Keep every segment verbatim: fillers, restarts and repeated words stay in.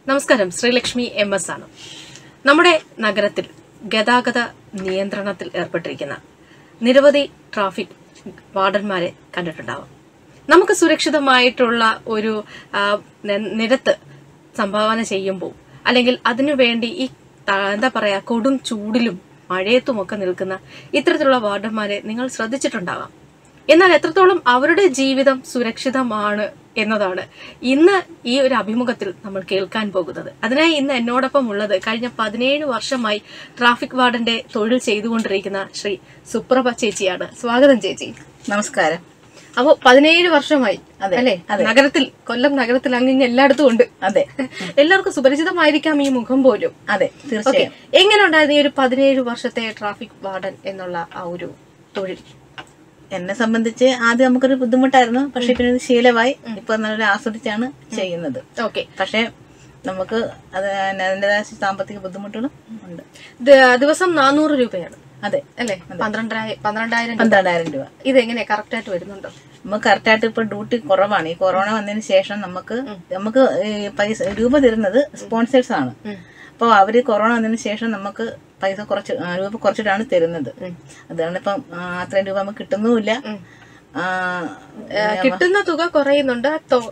നമസ്കാരം, Sreelakshmi M S ആണ്. നമ്മുടെ നഗരത്തിൽ ഗതാഗത നിയന്ത്രണത്തിൽ ഏർപ്പെട്ടിരിക്കുന്ന നിരവധി ട്രാഫിക് വാർഡന്മാരെ കണ്ടിട്ടുണ്ടാവാം. നമുക്ക് സുരക്ഷിതമായിട്ടുള്ള ഒരു നിരത്ത് സംഭാവന ചെയ്യുമ്പോൾ അല്ലെങ്കിൽ അതിനുവേണ്ടി ഈ എന്താ പറയാ കൊടും ചൂടിലും മഴയത്തുമൊക്കെ നിൽക്കുന്ന ഇത്തരത്തിലുള്ള വാർഡന്മാരെ നിങ്ങൾ ശ്രദ്ധിച്ചിട്ടുണ്ടാകാം. എന്നാൽ എത്രത്തോളം അവരുടെ ജീവിതം സുരക്ഷിതമാണ് എന്നതാണ് ഇന്ന് ഈ ഒരു അഭിമുഖത്തിൽ നമ്മൾ കേൾക്കാൻ പോകുന്നത്. അതിനായി ഇന്ന് എന്നോടൊപ്പം ഉള്ളത് കഴിഞ്ഞ പതിനേഴ് വർഷമായി ട്രാഫിക് വാർഡന്റെ തൊഴിൽ ചെയ്തുകൊണ്ടിരിക്കുന്ന ശ്രീ സുപ്രഭ ചേച്ചിയാണ്. സ്വാഗതം ചേച്ചി. നമസ്കാരം. അപ്പൊ പതിനേഴ് വർഷമായി അല്ലെ നഗരത്തിൽ, കൊല്ലം നഗരത്തിൽ അങ്ങിങ്ങ് എല്ലായിടത്തും ഉണ്ട്. അതെ, എല്ലാവർക്കും സുപരിചിതമായിരിക്കാം ഈ മുഖം പോലും. അതെ, തീർച്ചയായും. എങ്ങനെ ഉണ്ടായിരുന്നു ഈ ഒരു പതിനേഴ് വർഷത്തെ ട്രാഫിക് വാർഡൻ എന്നുള്ള ആ ഒരു തൊഴിൽ? എന്നെ സംബന്ധിച്ച് ആദ്യം നമുക്കൊരു ബുദ്ധിമുട്ടായിരുന്നു, പക്ഷെ പിന്നെ ഇത് ശീലമായി. ഇപ്പൊ നല്ല ആസ്വദിച്ചാണ് ചെയ്യുന്നത്. ഓക്കെ. പക്ഷെ നമുക്ക് അത് അതിൻ്റെതായ സാമ്പത്തിക ബുദ്ധിമുട്ടുകളും ഉണ്ട്. ദിവസം നാനൂറ് രൂപയാണ്. അതെ അല്ലെ? പന്ത്രണ്ടായിരം പന്ത്രണ്ടായിരം പന്ത്രണ്ടായിരം രൂപ. ഇതെങ്ങനെ കറക്റ്റ് ആയിട്ട് വരുന്നുണ്ടോ? നമുക്ക് കറക്റ്റ് ആയിട്ട് ഇപ്പൊ ഡ്യൂട്ടി കുറവാണ്. ഈ കൊറോണ വന്നതിന് ശേഷം നമുക്ക് നമുക്ക് പൈസ രൂപ തരുന്നത് സ്പോൺസേഴ്സ് ആണ്. അപ്പോൾ അവര് കൊറോണ വന്നതിന് ശേഷം നമുക്ക് പൈസ കുറച്ച് രൂപ കുറച്ചിട്ടാണ് തരുന്നത്. അതാണ് ഇപ്പം അത്രയും രൂപ നമുക്ക് കിട്ടുന്നുമില്ല. കിട്ടുന്ന തുക കുറയുന്നുണ്ട്,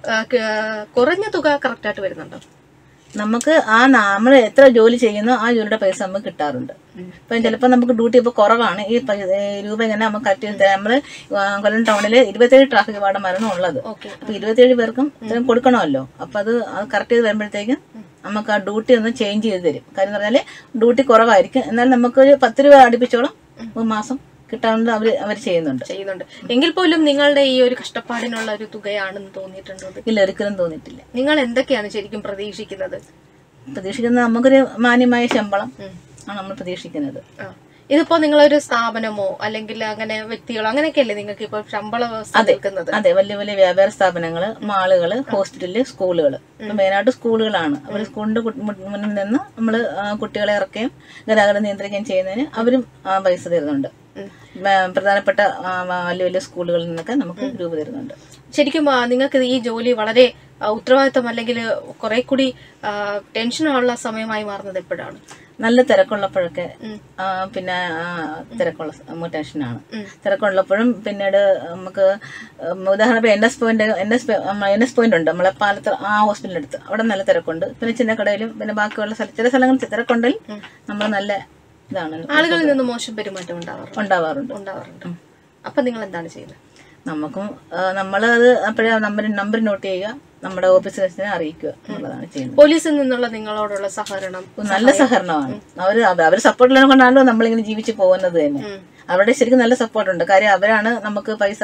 കുറഞ്ഞ തുക കറക്റ്റ് ആയിട്ട് വരുന്നുണ്ടോ? നമുക്ക് ആ നമ്മൾ എത്ര ജോലി ചെയ്യുന്നോ ആ ജോലിയുടെ പൈസ നമുക്ക് കിട്ടാറുണ്ട്. ഇപ്പം ചിലപ്പോൾ നമുക്ക് ഡ്യൂട്ടി ഇപ്പോൾ കുറവാണ്, ഈ രൂപ ഇങ്ങനെ നമുക്ക് കറക്റ്റ് ചെയ്ത് തരാം. നമ്മള് കൊല്ലം ടൗണില് ഇരുപത്തിയേഴ് ട്രാഫിക് വാർഡന്മാരാണ് ഉള്ളത്. അപ്പൊ ഇരുപത്തിയേഴ് പേർക്കും ഇത്രയും കൊടുക്കണമല്ലോ. അപ്പൊ അത് കറക്റ്റ് ചെയ്ത് വരുമ്പോഴത്തേക്കും നമുക്ക് ആ ഡ്യൂട്ടി ഒന്ന് ചേഞ്ച് ചെയ്ത് തരും. കാര്യം എന്ന് പറഞ്ഞാല് ഡ്യൂട്ടി കുറവായിരിക്കും, എന്നാൽ നമുക്കൊരു പത്ത് രൂപ അടുപ്പിച്ചോളം ഒരു മാസം കിട്ടാവുന്നത് അവര് അവർ ചെയ്യുന്നുണ്ട് ചെയ്യുന്നുണ്ട് എങ്കിൽ പോലും നിങ്ങളുടെ ഈ ഒരു കഷ്ടപ്പാടിനുള്ള ഒരു തുകയാണെന്ന് തോന്നിയിട്ടുണ്ടോ? ഇല്ല, ഒരിക്കലും തോന്നിയിട്ടില്ല. നിങ്ങൾ എന്തൊക്കെയാണ് ശരിക്കും പ്രതീക്ഷിക്കുന്നത്? പ്രതീക്ഷിക്കുന്നത് നമുക്കൊരു മാന്യമായ ശമ്പളം ആണ് നമ്മൾ പ്രതീക്ഷിക്കുന്നത്. ഇതിപ്പോ നിങ്ങളൊരു സ്ഥാപനമോ അല്ലെങ്കിൽ അങ്ങനെ വ്യക്തികളോ അങ്ങനെയൊക്കെയല്ലേ നിങ്ങൾക്ക് ഇപ്പൊ ശമ്പള വ്യവസ്ഥ നിൽക്കുന്നത്? അതെ, വലിയ വലിയ വ്യാപാര സ്ഥാപനങ്ങള്, മാളുകള്, ഹോസ്പിറ്റല്, സ്കൂളുകള്. മെയിനായിട്ട് സ്കൂളുകളാണ്. അവർ സ്കൂളിന്റെ മുന്നിൽ നിന്ന് നമ്മള് കുട്ടികളെ ഇറക്കുകയും ഗതാഗതം നിയന്ത്രിക്കുകയും ചെയ്യുന്നതിന് അവരും പൈസ തരുന്നുണ്ട്. പ്രധാനപ്പെട്ട വലിയ വലിയ സ്കൂളുകളിൽ നിന്നൊക്കെ നമുക്ക് രൂപ തരുന്നുണ്ട്. ശരിക്കും നിങ്ങൾക്ക് ഈ ജോലി വളരെ ഉത്തരവാദിത്തം അല്ലെങ്കിൽ കുറെ കൂടി ടെൻഷനുള്ള സമയമായി മാറുന്നത് എപ്പോഴാണ്? നല്ല തിരക്കുള്ളപ്പോഴൊക്കെ പിന്നെ തിരക്കുള്ള ടെൻഷനാണ്. തിരക്കുള്ളപ്പോഴും പിന്നീട് നമുക്ക് ഉദാഹരണം N S point N S N S point ഉണ്ട് നമ്മളെ പാലത്ത്, ആ ഹോസ്പിറ്റലിന്റെ അടുത്ത്. അവിടെ നല്ല തിരക്കുണ്ട്. പിന്നെ ചിന്നക്കടയിലും പിന്നെ ബാക്കിയുള്ള ചില സ്ഥലങ്ങളിൽ തിരക്കുണ്ടെങ്കിൽ നമ്മൾ നല്ല ഇതാണ്. ആളുകളിൽ നിന്ന് മോശം പെരുമാറ്റം ഉണ്ടാവാറുണ്ട് ഉണ്ടാവാറുണ്ട് ഉണ്ടാവാറുണ്ട് അപ്പൊ നിങ്ങൾ എന്താണ് ചെയ്യുന്നത്? നമുക്കും നമ്മളത് അപ്പോഴേ നമ്പർ നമ്പർ നോട്ട് ചെയ്യുക, നമ്മുടെ ഓഫീസേഴ്സിനെ അറിയിക്കുക എന്നുള്ളതാണ് ചെയ്യുന്നത്. പോലീസിൽ നിന്നുള്ള നിങ്ങളോടുള്ള സഹകരണം നല്ല സഹകരണമാണ്. അവര് അവർ സപ്പോർട്ടില്ലാതെ കൊണ്ടാണല്ലോ നമ്മളിങ്ങനെ ജീവിച്ചു പോകുന്നത് തന്നെ. അവരുടെ ശരിക്കും നല്ല സപ്പോർട്ടുണ്ട്. കാര്യം അവരാണ് നമുക്ക് പൈസ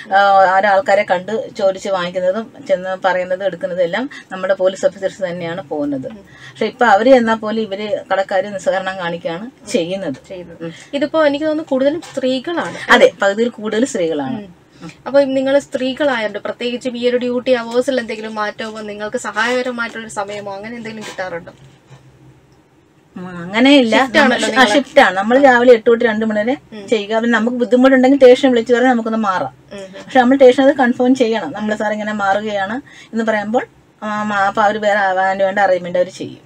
ആരോ ആൾക്കാരെ കണ്ട് ചോദിച്ച് വാങ്ങിക്കുന്നതും ചെന്ന് പറയുന്നതും എടുക്കുന്നതും എല്ലാം നമ്മുടെ പോലീസ് ഓഫീസേഴ്സ് തന്നെയാണ് പോകുന്നത്. പക്ഷെ ഇപ്പൊ അവര് എന്നാൽ പോലും ഇവര് കടക്കാര് നിസ്സഹകരണം കാണിക്കുകയാണ് ചെയ്യുന്നത്. ഇതിപ്പോ എനിക്ക് തോന്നുന്നു കൂടുതലും സ്ത്രീകളാണ്. അതെ, പകുതിയിൽ കൂടുതൽ സ്ത്രീകളാണ്. അപ്പൊ നിങ്ങൾ സ്ത്രീകളായതുകൊണ്ട് പ്രത്യേകിച്ചും ഈ ഒരു ഡ്യൂട്ടി അവേഴ്സിൽ എന്തെങ്കിലും മാറ്റമോ നിങ്ങൾക്ക് സഹായകരമായിട്ടുള്ള സമയമോ അങ്ങനെ എന്തെങ്കിലും കിട്ടാറുണ്ടോ? അങ്ങനെയില്ല, ഷിഫ്റ്റ് ആണ്. നമ്മൾ രാവിലെ എട്ട് തൊട്ട് രണ്ടു മണി വരെ ചെയ്യുക. പിന്നെ നമുക്ക് ബുദ്ധിമുട്ടുണ്ടെങ്കിൽ സ്റ്റേഷൻ വിളിച്ചു പറഞ്ഞാൽ നമുക്കൊന്ന് മാറാം. പക്ഷെ നമ്മൾ സ്റ്റേഷൻ അത് കൺഫേം ചെയ്യണം. നമ്മൾ സാർ ഇങ്ങനെ മാറുകയാണ് എന്ന് പറയുമ്പോൾ അപ്പൊ അവര് വേറെ അതിന് വേണ്ട അറേഞ്ച്മെന്റ് അവർ ചെയ്യും.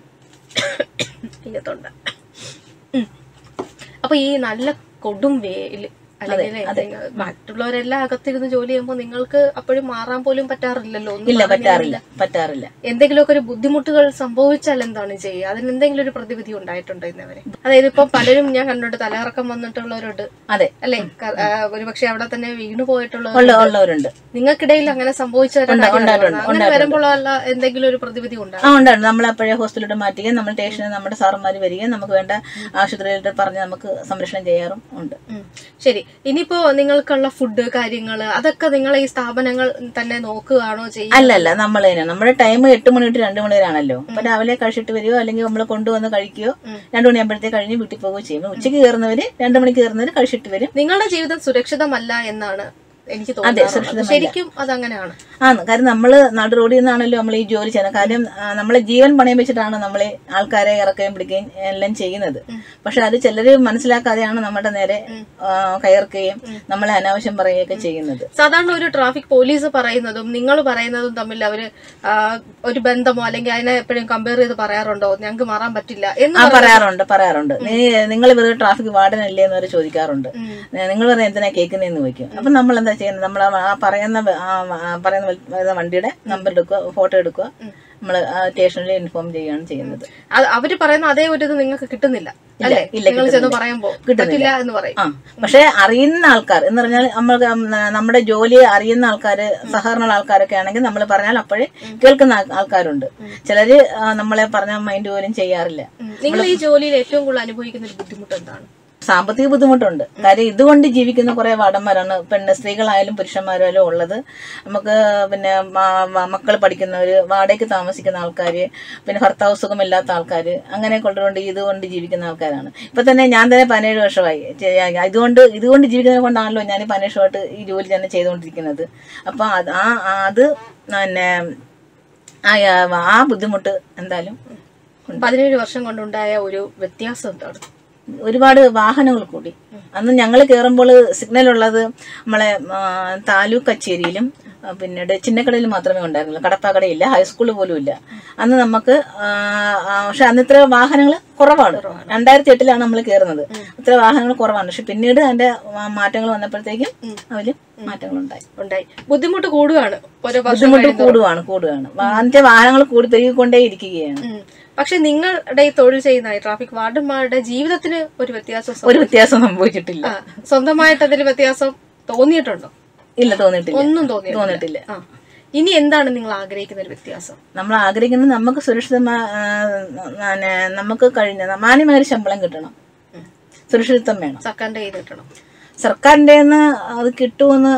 അപ്പൊ ഈ നല്ല കൊടും വേല് അല്ലെങ്കിൽ മറ്റുള്ളവരെല്ലാം അകത്തിരുന്ന് ജോലി ചെയ്യുമ്പോൾ നിങ്ങൾക്ക് അപ്പോഴും മാറാൻ പോലും പറ്റാറില്ലല്ലോ? ഇല്ല, പറ്റാറില്ല പറ്റാറില്ല എന്തെങ്കിലുമൊക്കെ ഒരു ബുദ്ധിമുട്ടുകൾ സംഭവിച്ചാൽ എന്താണ് ചെയ്യുക? അതിന് എന്തെങ്കിലും ഒരു പ്രതിവിധി ഉണ്ടായിട്ടുണ്ടോ ഇന്നവരെ? അതായത് ഇപ്പൊ പലരും ഞാൻ കണ്ടിട്ട് തലകറക്കം വന്നിട്ടുള്ളവരുണ്ട്. അതെ, അല്ലെ? ഒരുപക്ഷെ അവിടെ തന്നെ വീണു പോയിട്ടുള്ളവരുണ്ട്. നിങ്ങൾക്കിടയിൽ അങ്ങനെ സംഭവിച്ചവരുണ്ട്. അങ്ങനെ വരുമ്പോഴല്ല എന്തെങ്കിലും ഒരു പ്രതിവിധി ഉണ്ടാകും? ഉണ്ടായിരുന്നു. നമ്മൾ അപ്പോഴേ ഹോസ്പിറ്റലിലോട്ട് മാറ്റുകയും നമ്മൾ സ്റ്റേഷനിൽ നമ്മുടെ സാറന്മാര് വരികയും നമുക്ക് വേണ്ട ആശുപത്രിയിലോട്ട് പറഞ്ഞ് നമുക്ക് സംരക്ഷണം ചെയ്യാറും ഉണ്ട്. ശരി. ഇനിയിപ്പോ നിങ്ങൾക്കുള്ള ഫുഡ് കാര്യങ്ങള് അതൊക്കെ നിങ്ങൾ ഈ സ്ഥാപനങ്ങൾ തന്നെ നോക്കുകയാണോ ചെയ്യുക? അല്ലല്ല, നമ്മൾ തന്നെ നമ്മുടെ ടൈം എട്ട് മണി തൊട്ട് രണ്ടു മണി വരെയാണല്ലോ. അപ്പൊ രാവിലെ കഴിച്ചിട്ട് വരികയോ അല്ലെങ്കിൽ നമ്മൾ കൊണ്ടുവന്ന് കഴിക്കുകയോ രണ്ടു മണിയാകുമ്പോഴത്തേക്ക് കഴിഞ്ഞ് വീട്ടിൽ പോവുകയോ ചെയ്യും. ഉച്ചയ്ക്ക് കയറുന്നവര് രണ്ടു മണിക്ക് കയറുന്നവര് കഴിച്ചിട്ട് വരും. നിങ്ങളുടെ ജീവിതം സുരക്ഷിതമല്ല എന്നാണ് എനിക്ക് തോന്നുന്നു. ശരിക്കും അതങ്ങനെയാണ് ആണ്. കാരണം നമ്മള് നടു റോഡിൽ നിന്നാണല്ലോ നമ്മൾ ഈ ജോലി ചെയ്യുന്നത്. കാര്യം നമ്മളെ ജീവൻ പണയം വെച്ചിട്ടാണ് നമ്മളെ ആൾക്കാരെ ഇറക്കുകയും പിടിക്കുകയും എല്ലാം ചെയ്യുന്നത്. പക്ഷെ അത് ചിലര് മനസ്സിലാക്കാതെയാണ് നമ്മുടെ നേരെ കയർക്കുകയും നമ്മളെ അനാവശ്യം പറയുകയൊക്കെ ചെയ്യുന്നത്. സാധാരണ ഒരു ട്രാഫിക് പോലീസ് പറയുന്നതും നിങ്ങൾ പറയുന്നതും തമ്മിൽ അവര് ഒരു ബന്ധമോ അല്ലെങ്കിൽ അതിനെ എപ്പോഴും കമ്പയർ ചെയ്ത് പറയാറുണ്ടോ? ഞങ്ങൾക്ക് മാറാൻ പറ്റില്ല എന്ന് പറയാറുണ്ട് പറയാറുണ്ട് നിങ്ങൾ വെറുതെ ട്രാഫിക് വാർഡൻ അല്ലേ എന്ന് വരെ ചോദിക്കാറുണ്ട്. നിങ്ങൾ പറഞ്ഞ എന്തിനാ കേൾക്കുന്നതെന്ന് ചോദിക്കും. അപ്പൊ നമ്മൾ എന്താ ചെയ്യുന്നത്? നമ്മൾ ആ പറയുന്ന പറയുന്ന വണ്ടിയുടെ നമ്പർ എടുക്കുക, ഫോട്ടോ എടുക്കുക, നമ്മള് സ്റ്റേഷനിൽ ഇൻഫോം ചെയ്യുകയാണ് ചെയ്യുന്നത്. അവര് പറയുന്ന അതേ ഒരു ഇത് നിങ്ങൾക്ക് കിട്ടുന്നില്ല അല്ലേ? കിട്ടില്ല എന്ന് പറയും. ആ പക്ഷെ അറിയുന്ന ആൾക്കാർ എന്ന് പറഞ്ഞാൽ നമ്മൾ നമ്മുടെ ജോലിയെ അറിയുന്ന ആൾക്കാര്, സഹകരണ ആൾക്കാരൊക്കെ ആണെങ്കിൽ നമ്മൾ പറഞ്ഞാൽ അപ്പോഴേ കേൾക്കുന്ന ആൾക്കാരുണ്ട്. ചിലര് നമ്മളെ പറഞ്ഞാൽ മൈൻഡ് പോലും ചെയ്യാറില്ല. നിങ്ങൾ ഈ ജോലിയിൽ ഏറ്റവും കൂടുതൽ അനുഭവിക്കുന്ന ഒരു ബുദ്ധിമുട്ട് എന്താണ്? സാമ്പത്തിക ബുദ്ധിമുട്ടുണ്ട്. കാര്യം ഇതുകൊണ്ട് ജീവിക്കുന്ന കുറെ വാർഡന്മാരാണ്, പെണ്ണ് സ്ത്രീകളായാലും പുരുഷന്മാരായാലും ഉള്ളത്. നമുക്ക് പിന്നെ മക്കൾ പഠിക്കുന്നവര്, വാടകയ്ക്ക് താമസിക്കുന്ന ആൾക്കാര്, പിന്നെ ഭർത്താവ് സുഖമില്ലാത്ത ആൾക്കാര്, അങ്ങനെ കൊണ്ടുകൊണ്ട് ഇതുകൊണ്ട് ജീവിക്കുന്ന ആൾക്കാരാണ്. ഇപ്പൊ തന്നെ ഞാൻ തന്നെ പതിനേഴ് വർഷമായി ഇതുകൊണ്ട് ഇതുകൊണ്ട് ജീവിക്കുന്നത് കൊണ്ടാണല്ലോ ഞാൻ പതിനേഴ് വർഷമായിട്ട് ഈ ജോലി തന്നെ ചെയ്തുകൊണ്ടിരിക്കുന്നത്. അപ്പൊ അത് ആ അത് പിന്നെ ആ ബുദ്ധിമുട്ട് എന്തായാലും പതിനേഴ് വർഷം കൊണ്ടുണ്ടായ ഒരു വ്യത്യാസം എന്താണ്? ഒരുപാട് വാഹനങ്ങൾ കൂടി. അന്ന് ഞങ്ങൾ കയറുമ്പോൾ സിഗ്നൽ ഉള്ളത് നമ്മളെ താലൂക്ക് കച്ചേരിയിലും പിന്നീട് ചിന്നക്കടയിലും മാത്രമേ ഉണ്ടായിരുന്നുള്ളൂ. കടപ്പാക്കടയില്ല, ഹൈസ്കൂൾ പോലും ഇല്ല അന്ന് നമുക്ക്. പക്ഷെ അന്ന് ഇത്ര വാഹനങ്ങൾ കുറവാണ്. രണ്ടായിരത്തി എട്ടിലാണ് നമ്മൾ കയറുന്നത്. ഇത്ര വാഹനങ്ങൾ കുറവാണ്. പക്ഷെ പിന്നീട് അതിന്റെ മാറ്റങ്ങൾ വന്നപ്പോഴത്തേക്കും അതില് മാറ്റങ്ങൾ ഉണ്ടായി ഉണ്ടായി ബുദ്ധിമുട്ട് കൂടുകയാണ്. ബുദ്ധിമുട്ട് കൂടുകയാണ് കൂടുകയാണ് അതിന്റെ വാഹനങ്ങൾ കൂടി പെരുകിക്കൊണ്ടേ ഇരിക്കുകയാണ്. പക്ഷെ നിങ്ങളുടെ ഈ തൊഴിൽ ചെയ്യുന്ന ട്രാഫിക് വാർഡന്മാരുടെ ജീവിതത്തിന് ഒരു വ്യത്യാസം ഒരു വ്യത്യാസം സംഭവിച്ചിട്ടില്ല. സ്വന്തമായിട്ട് അതിൽ വ്യത്യാസം തോന്നിയിട്ടുണ്ടോ? ഇല്ല, തോന്നിയിട്ടില്ല. ഒന്നും തോന്നിയിട്ടില്ല. ഇനി എന്താണ് നിങ്ങൾ ആഗ്രഹിക്കുന്ന ഒരു വ്യത്യാസം? നമ്മൾ ആഗ്രഹിക്കുന്നത് നമുക്ക് സുരക്ഷിതമായ നമുക്ക് കഴിഞ്ഞ മാന്യമായ ശമ്പളം കിട്ടണം, സുരക്ഷിതത്വം വേണം. സർക്കാരിന്റെ കയ്യിൽ കിട്ടണം. സർക്കാരിന്റെ അത് കിട്ടുമെന്ന്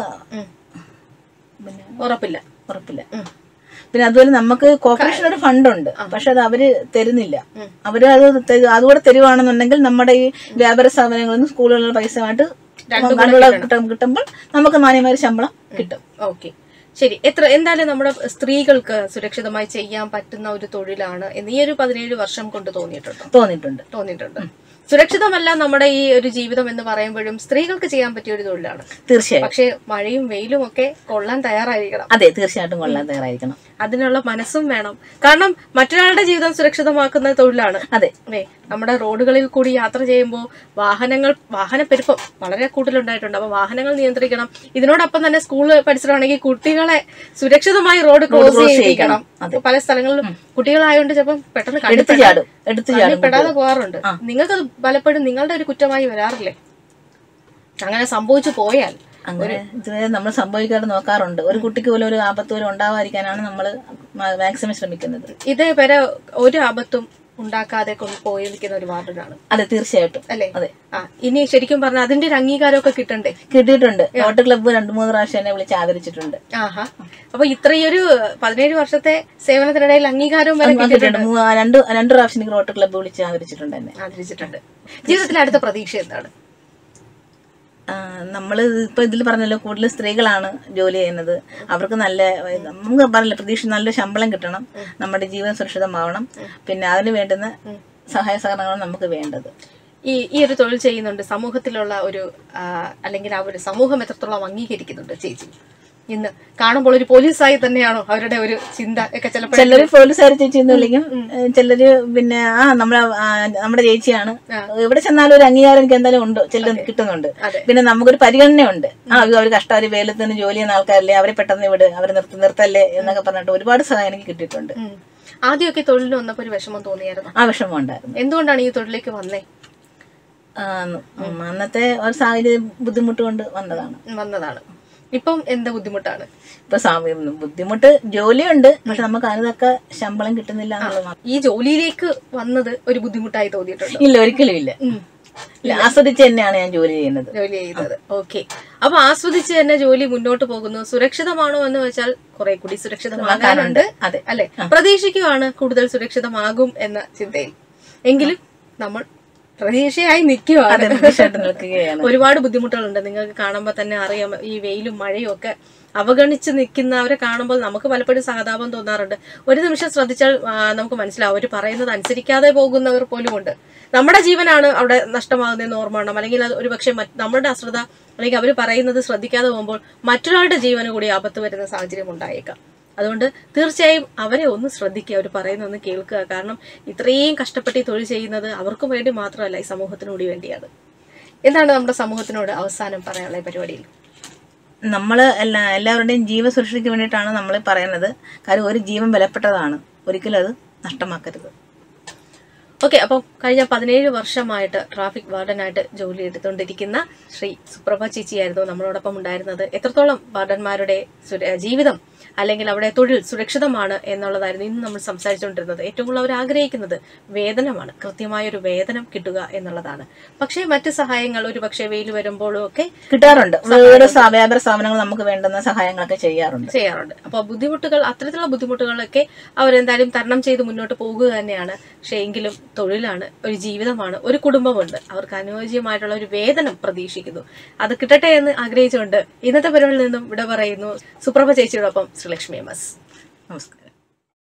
ഉറപ്പില്ല ഉറപ്പില്ല പിന്നെ അതുപോലെ നമുക്ക് കോർപ്പറേഷൻ ഒരു ഫണ്ടുണ്ട്, പക്ഷെ അത് അവര് തരുന്നില്ല. അവര് അത് അതുകൂടെ തരുവാണെന്നുണ്ടെങ്കിൽ നമ്മുടെ ഈ വ്യാപാര സ്ഥാപനങ്ങളിൽ നിന്ന് സ്കൂളുകളിൽ പൈസമായിട്ട് കിട്ടുമ്പോൾ നമുക്ക് മാന്യമായ ശമ്പളം കിട്ടും. ഓക്കെ, ശരി. എത്ര എന്തായാലും നമ്മുടെ സ്ത്രീകൾക്ക് സുരക്ഷിതമായി ചെയ്യാൻ പറ്റുന്ന ഒരു തൊഴിലാണ് എന്ന് ഈ ഒരു പതിനേഴ് വർഷം കൊണ്ട് തോന്നിയിട്ടുണ്ടോ? തോന്നിയിട്ടുണ്ട് തോന്നിയിട്ടുണ്ട് സുരക്ഷിതമല്ല നമ്മുടെ ഈ ഒരു ജീവിതം എന്ന് പറയുമ്പോഴും സ്ത്രീകൾക്ക് ചെയ്യാൻ പറ്റിയ ഒരു തൊഴിലാണ് തീർച്ചയായും. പക്ഷെ മഴയും വെയിലും ഒക്കെ കൊള്ളാൻ തയ്യാറായിരിക്കണം. അതെ, തീർച്ചയായിട്ടും കൊള്ളാൻ തയ്യാറായിരിക്കണം. അതിനുള്ള മനസ്സും വേണം. കാരണം മറ്റൊരാളുടെ ജീവിതം സുരക്ഷിതമാക്കുന്ന തൊഴിലാണ്. അതെ, നമ്മുടെ റോഡുകളിൽ കൂടി യാത്ര ചെയ്യുമ്പോൾ വാഹനങ്ങൾ വാഹനപ്പെരുപ്പം വളരെ കൂടുതലുണ്ടായിട്ടുണ്ട്. അപ്പൊ വാഹനങ്ങൾ നിയന്ത്രിക്കണം. ഇതിനോടൊപ്പം തന്നെ സ്കൂൾ പരിസരമാണെങ്കിൽ കുട്ടികളെ സുരക്ഷിതമായി റോഡ് ക്രോസ് ചെയ്യിക്കണം. പല സ്ഥലങ്ങളിലും കുട്ടികളായതുകൊണ്ട് ചിലപ്പം പെട്ടെന്ന് കണ്ണിപ്പെടാതെ പോകാറുണ്ട്. നിങ്ങൾക്കത് പലപ്പോഴും നിങ്ങളുടെ ഒരു കുറ്റമായി വരാറില്ലേ? അങ്ങനെ സംഭവിച്ചു പോയാൽ അങ്ങനെ ഇതുവരെ നമ്മൾ സംഭവിക്കാതെ നോക്കാറുണ്ട്. ഒരു കുട്ടിക്ക് പോലും ഒരു ആപത്ത് പോലും ഉണ്ടാവാതിരിക്കാനാണ് നമ്മൾ മാക്സിമം ശ്രമിക്കുന്നത്. ഇതേവരെ ഒരു ആപത്തും ഉണ്ടാക്കാതെ പോയിരിക്കുന്ന ഒരു വാർഡിനാണ്. അതെ, തീർച്ചയായിട്ടും. അല്ലേ? അതെ. ആ ഇനി ശരിക്കും പറഞ്ഞാൽ അതിന്റെ ഒരു അംഗീകാരമൊക്കെ കിട്ടണ്ടേ? കിട്ടിയിട്ടുണ്ട്. റോട്ടറി ക്ലബ്ബ് രണ്ടു മൂന്ന് പ്രാവശ്യം എന്നെ വിളിച്ച് ആദരിച്ചിട്ടുണ്ട്. ആഹാ. അപ്പൊ ഇത്രയൊരു പതിനേഴ് വർഷത്തെ സേവനത്തിനിടയിൽ അംഗീകാരവും രണ്ട് രണ്ട് പ്രാവശ്യം റോട്ടറി ക്ലബ്ബ് വിളിച്ച് ആദരിച്ചിട്ടുണ്ട് എന്നെ ആദരിച്ചിട്ടുണ്ട് ജീവിതത്തിലെ അടുത്ത പ്രതീക്ഷ എന്താണ്? നമ്മള് ഇപ്പൊ ഇതിൽ പറഞ്ഞല്ലോ, കൂടുതൽ സ്ത്രീകളാണ് ജോലി ചെയ്യുന്നത്. അവർക്ക് നല്ല നമുക്ക് പറഞ്ഞില്ല പ്രതീക്ഷ നല്ല ശമ്പളം കിട്ടണം, നമ്മുടെ ജീവൻ സുരക്ഷിതമാവണം, പിന്നെ അതിന് വേണ്ടുന്ന സഹായ സഹകരണങ്ങളാണ് നമുക്ക് വേണ്ടത്. ഈ ഈ ഒരു തൊഴിൽ ചെയ്യുന്നുണ്ട് സമൂഹത്തിലുള്ള ഒരു അല്ലെങ്കിൽ ആ ഒരു സമൂഹം എത്രത്തോളം അംഗീകരിക്കുന്നുണ്ട് ചേച്ചി? ഇന്ന് കാണുമ്പോൾ ഒരു പോലീസായി തന്നെയാണോ അവരുടെ ഒരു ചിന്ത ഒക്കെ? ചിലപ്പോൾ ചിലര് പോലീസുകാർ ചേച്ചി എന്ന് വിളിക്കും, ചിലര് പിന്നെ ആ നമ്മളെ നമ്മുടെ ചേച്ചിയാണ്. എവിടെ ചെന്നാലും ഒരു അംഗീകാരം എനിക്ക് എന്തായാലും ഉണ്ട്, ചില കിട്ടുന്നുണ്ട്. പിന്നെ നമുക്കൊരു പരിഗണനയുണ്ട്. ആ അവർ കഷ്ടം വേലത്തിന് ജോലി ചെയ്യുന്ന ആൾക്കാരല്ലേ, അവരെ പെട്ടെന്ന് ഇവിടെ അവരെ നിർത്തി നിർത്തല്ലേ എന്നൊക്കെ പറഞ്ഞിട്ട് ഒരുപാട് സഹായം എനിക്ക് കിട്ടിയിട്ടുണ്ട്. ആദ്യമൊക്കെ തൊഴിലിന് വന്നപ്പോ ഒരു വിഷമം തോന്നിയായിരുന്നു? ആ വിഷമം ഉണ്ടായിരുന്നു. എന്തുകൊണ്ടാണ് ഈ തൊഴിലേക്ക് വന്നേ? അന്നത്തെ ഒരു സാഹചര്യം ബുദ്ധിമുട്ട് കൊണ്ട് വന്നതാണ് വന്നതാണ് ഇപ്പം എന്താ ബുദ്ധിമുട്ടാണ്? ഇപ്പൊ ബുദ്ധിമുട്ട് ജോലിയുണ്ട്, പക്ഷെ നമുക്ക് അതിനൊക്കെ ശമ്പളം കിട്ടുന്നില്ല എന്നുള്ളത്. ഈ ജോലിയിലേക്ക് വന്നത് ഒരു ബുദ്ധിമുട്ടായി തോന്നിയിട്ടുണ്ട്? ഇല്ല, ഒരിക്കലും ഇല്ല. ആസ്വദിച്ച് തന്നെയാണ് ഞാൻ ജോലി ചെയ്യുന്നത് ജോലി ചെയ്യുന്നത് ഓക്കെ. അപ്പൊ ആസ്വദിച്ച് തന്നെ ജോലി മുന്നോട്ട് പോകുന്നു. സുരക്ഷിതമാണോ എന്ന് വെച്ചാൽ കുറെ കൂടി സുരക്ഷിതമാകാനുണ്ട്. അതെ അല്ലെ? പ്രതീക്ഷിക്കുവാണ് കൂടുതൽ സുരക്ഷിതമാകും എന്ന ചിന്തയിൽ. എങ്കിലും നമ്മൾ പ്രതീക്ഷയായി നിൽക്കുവാണ്. പ്രതീക്ഷയായിട്ട് നിൽക്കുകയാണ്. ഒരുപാട് ബുദ്ധിമുട്ടുകളുണ്ട്. നിങ്ങൾക്ക് കാണുമ്പോൾ തന്നെ അറിയാം, ഈ വെയിലും മഴയും ഒക്കെ അവഗണിച്ച് നിൽക്കുന്നവരെ കാണുമ്പോൾ നമുക്ക് പലപ്പോഴും സഹതാപം തോന്നാറുണ്ട്. ഒരു നിമിഷം ശ്രദ്ധിച്ചാൽ നമുക്ക് മനസ്സിലാവും, അവർ പറയുന്നത് അനുസരിക്കാതെ പോകുന്നവർ പോലും ഉണ്ട്. നമ്മുടെ ജീവനാണ് അവിടെ നഷ്ടമാകുന്നതെന്ന് ഓർമ്മ വേണം. അല്ലെങ്കിൽ അത് ഒരു പക്ഷേ നമ്മുടെ അശ്രദ്ധ അല്ലെങ്കിൽ അവർ പറയുന്നത് ശ്രദ്ധിക്കാതെ പോകുമ്പോൾ മറ്റൊരാളുടെ ജീവന് കൂടി ആപത്ത് വരുന്ന സാഹചര്യം ഉണ്ടായേക്കാം. അതുകൊണ്ട് തീർച്ചയായും അവരെ ഒന്ന് ശ്രദ്ധിക്കുക, അവർ പറയുന്ന ഒന്ന് കേൾക്കുക. കാരണം ഇത്രയും കഷ്ടപ്പെട്ട് ഈ തൊഴിൽ ചെയ്യുന്നത് അവർക്കും വേണ്ടി മാത്രമല്ല, ഈ സമൂഹത്തിനോട് വേണ്ടിയാണ്. എന്താണ് നമ്മുടെ സമൂഹത്തിനോട് അവസാനം പറയാനുള്ള ഈ പരിപാടിയിൽ? നമ്മൾ എല്ലാ എല്ലാവരുടെയും ജീവസുരക്ഷയ്ക്ക് വേണ്ടിയിട്ടാണ് നമ്മൾ പറയുന്നത്. കാര്യം ഒരു ജീവൻ വിലപ്പെട്ടതാണ്, ഒരിക്കലും അത് നഷ്ടമാക്കരുത്. ഓക്കെ, അപ്പം കഴിഞ്ഞ പതിനേഴ് വർഷമായിട്ട് ട്രാഫിക് വാർഡനായിട്ട് ജോലി എടുത്തുകൊണ്ടിരിക്കുന്ന ശ്രീ സുപ്രഭ ചേച്ചിയായിരുന്നു നമ്മളോടൊപ്പം ഉണ്ടായിരുന്നത്. എത്രത്തോളം വാർഡന്മാരുടെ ജീവിതം അല്ലെങ്കിൽ അവിടെ തൊഴിൽ സുരക്ഷിതമാണ് എന്നുള്ളതായിരുന്നു ഇന്ന് നമ്മൾ സംസാരിച്ചുകൊണ്ടിരുന്നത്. ഏറ്റവും കൂടുതൽ അവർ ആഗ്രഹിക്കുന്നത് വേതനമാണ്, കൃത്യമായൊരു വേതനം കിട്ടുക എന്നുള്ളതാണ്. പക്ഷേ മറ്റ് സഹായങ്ങൾ ഒരു പക്ഷേ വെയിൽ വരുമ്പോഴും ഒക്കെ കിട്ടാറുണ്ട്. വ്യാപാര സ്ഥാപനങ്ങൾ നമുക്ക് വേണ്ടുന്ന സഹായങ്ങളൊക്കെ ചെയ്യാറുണ്ട് ചെയ്യാറുണ്ട് അപ്പോൾ ബുദ്ധിമുട്ടുകൾ, അത്തരത്തിലുള്ള ബുദ്ധിമുട്ടുകളൊക്കെ അവരെന്തായാലും തരണം ചെയ്ത് മുന്നോട്ട് പോകുക തന്നെയാണ്. പക്ഷേ എങ്കിലും തൊഴിലാണ്, ഒരു ജീവിതമാണ്, ഒരു കുടുംബമുണ്ട്. അവർക്ക് അനുയോജ്യമായിട്ടുള്ള ഒരു വേതനം പ്രതീക്ഷിക്കുന്നു. അത് കിട്ടട്ടെ എന്ന് ആഗ്രഹിച്ചുകൊണ്ട് ഇന്നത്തെ പരിപാടിയിൽ നിന്നും വിട പറയുന്നു. സുപ്രഭ ചേച്ചിയോടൊപ്പം ശ്രീലക്ഷ്മി എം എസ്. നമസ്കാരം.